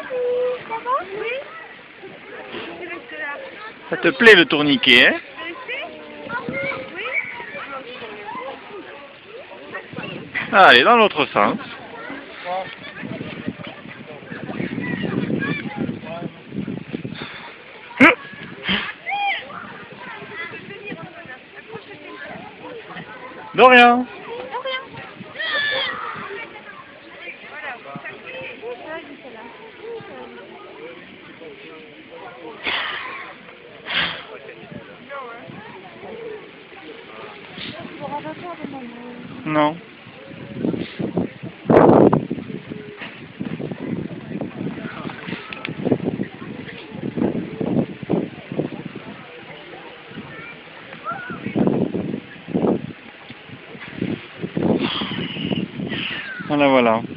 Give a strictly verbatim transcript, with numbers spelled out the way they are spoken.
Ça va? Oui. Ça te plaît le tourniquet, hein? Oui. Ah, allez, dans l'autre sens. Dorian. Non. Voilà, voilà.